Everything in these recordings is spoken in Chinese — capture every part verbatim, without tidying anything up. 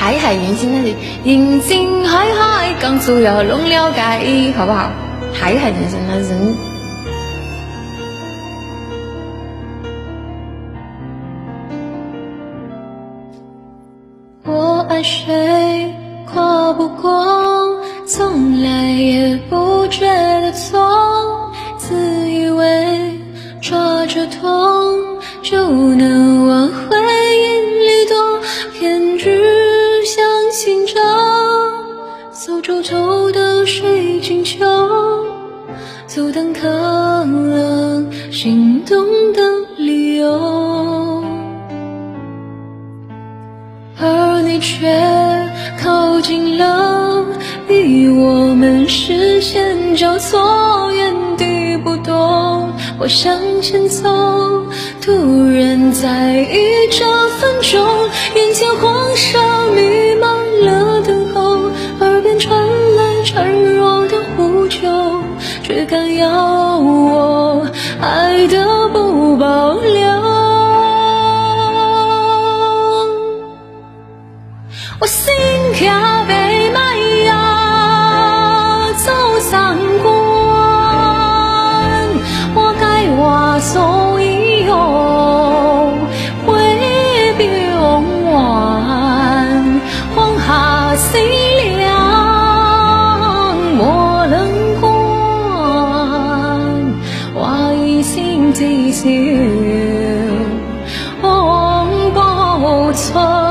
海海人生那是人生海海，刚需要弄了解，好不好？海海人生那人。 我爱谁跨不过，从来也不觉得错，自以为抓着痛就能往回忆里躲，偏只相信着走皱皱的水晶球，阻挡可能心动的理由，而你却靠近了，逼我们视线交错，原地不动，我向前走，突然在意这分钟，眼前黄沙弥漫了等候，耳边传来孱弱的呼救，却敢要我爱的不保留。我心骑白马呀，走三关，我该话所以有回避往晚，黄hà西凉莫能关，我一心只想往保存。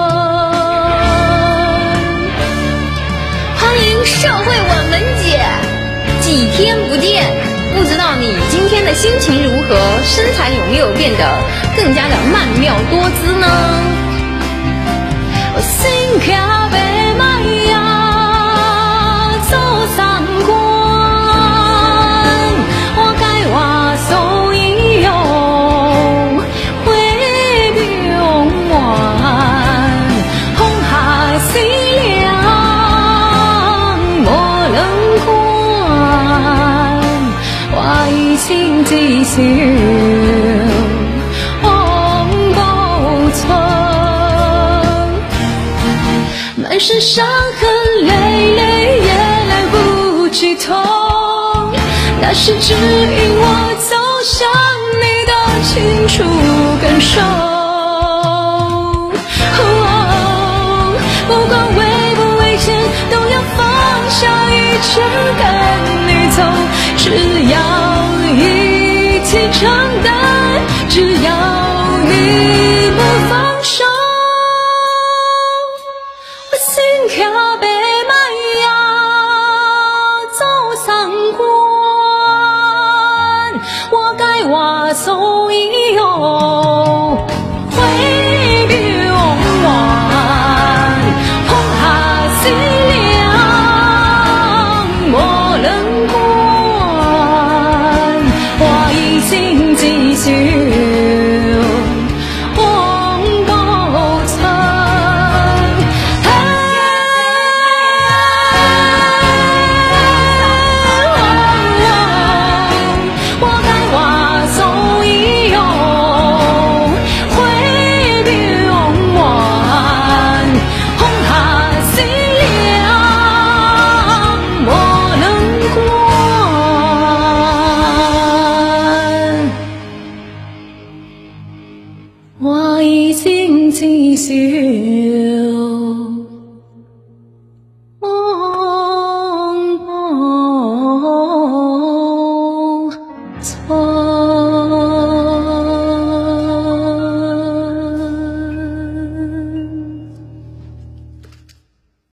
社会稳文姐，几天不见，不知道你今天的心情如何，身材有没有变得更加的曼妙多姿呢？ 我心骑白马呀，走三关，我该话所以有回避往晚，红hà西心只想往保存，满身伤痕累累也来不及痛，那是指引我走向你的清楚感受。哦，不管危不危险，都要放下一切跟你走，只要一起承担，只要你不放手。我心骑白马呀，走三关，我该话所以有回避往晚，红hà西凉莫能关，只想往保存。我该话所以有回避往晚，红hà西凉莫能关，我已经知晓。